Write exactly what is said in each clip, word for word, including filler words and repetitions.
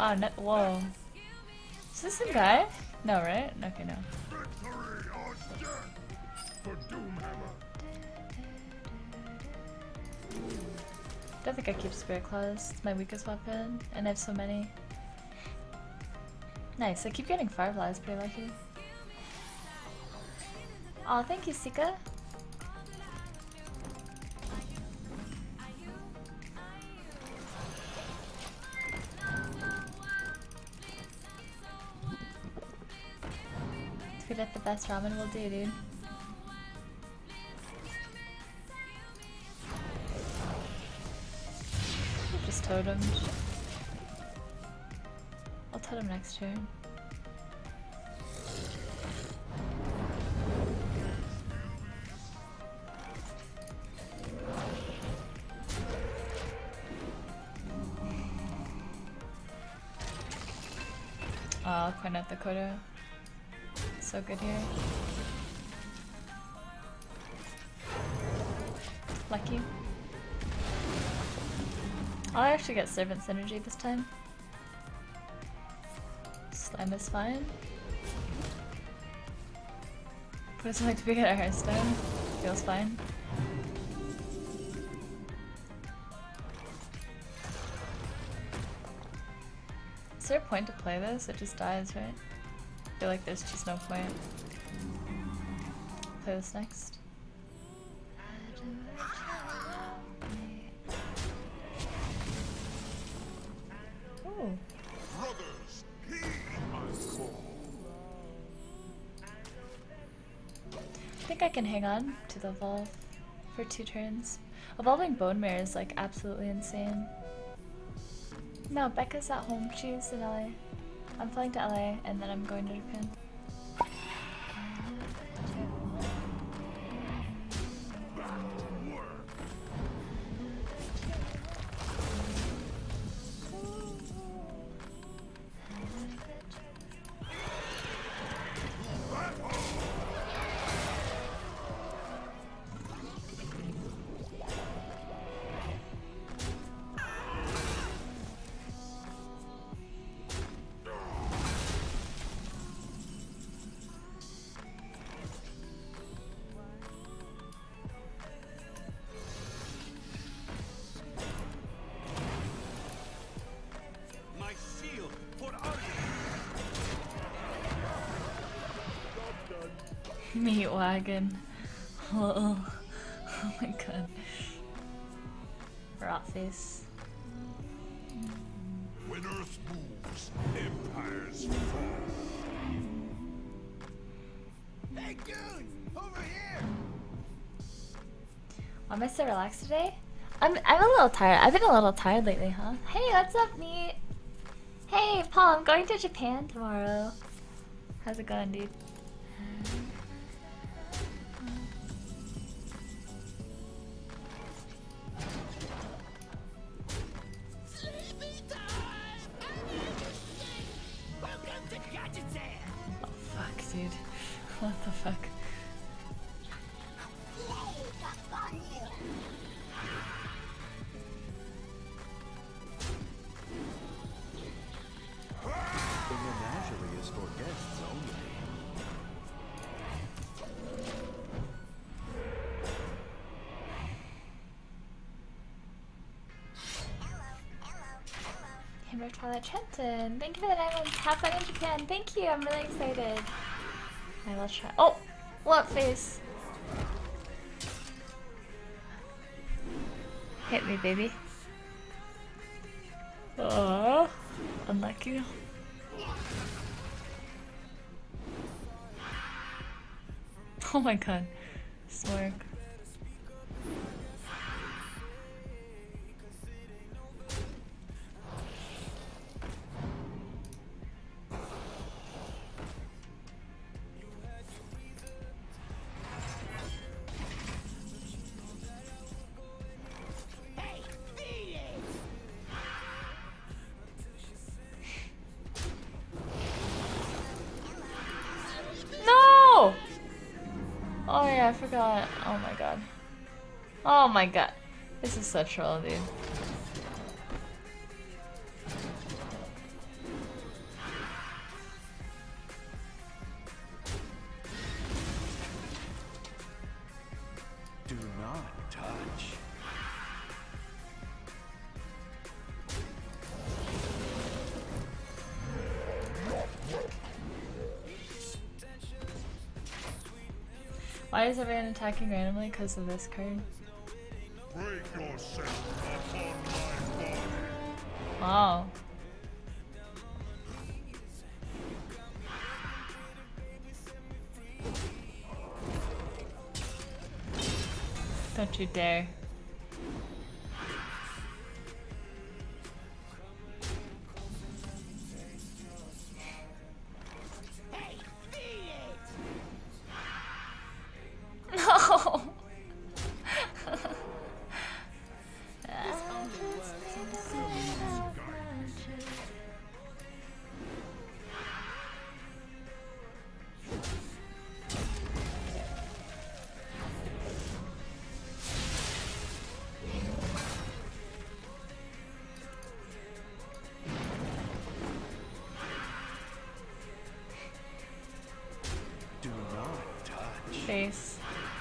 Wow, no, whoa. Is this a guy? No, right? Okay, no. I don't think I keep Spirit Claws. It's my weakest weapon, and I have so many. Nice, I keep getting Fireflies, pretty lucky. Aw, thank you, Sika. Let's get the best ramen we'll do, dude. Just totemed. I'll totem next turn. Oh, I'll point out the Kodo. So good here. Lucky. I'll actually get Servant Synergy this time. Slime is fine. What does it like to be at a Hearthstone? Feels fine. Is there a point to play this? It just dies, right? I feel like there's just no point. Play this next. Ooh. I think I can hang on to the evolve for two turns. Evolving Bone Mare is like absolutely insane. No, Becca's at home. She's in L A. I'm flying to L A and then I'm going to Japan. Meat wagon. Oh, oh my god. Rot face. When Earth moves, empires fall. Hey dude, over here. Why am I so relaxed today? I'm I'm a little tired. I've been a little tired lately, huh? Hey, what's up, Meat? Hey, Paul, I'm going to Japan tomorrow. How's it going, dude? Dude, what the fuck? The menagerie is for guests only. Hammer Twilight Trenton, thank you for the diamonds. Have fun in Japan. Thank you. I'm really excited. I will try. Oh, what face? Hit me, baby. Oh, unlucky. Oh my god, Smorg. Oh yeah, I forgot. Oh my god. Oh my god. This is so troll, dude. touch. Why is everyone attacking randomly? Because of this card? Break yourself upon my body. Wow. Don't you dare. No! Do not touch. Face.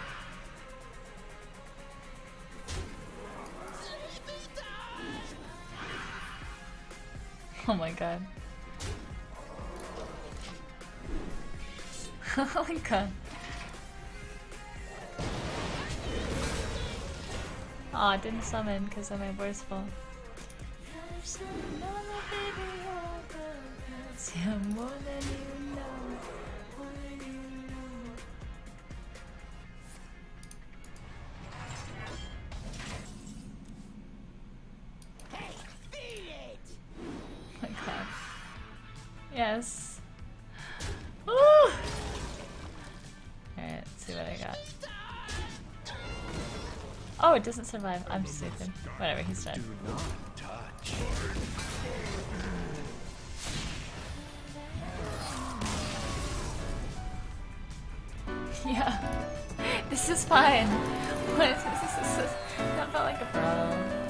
Oh my god. Oh my god. Aw, it didn't summon because of my voice full. Oh my god. Yes. Woo! Alright, let's see what I got. Oh, it doesn't survive. I'm stupid. Whatever, he's dead. Do not touch. Yeah. This is fine. What is this? This is that felt like a problem.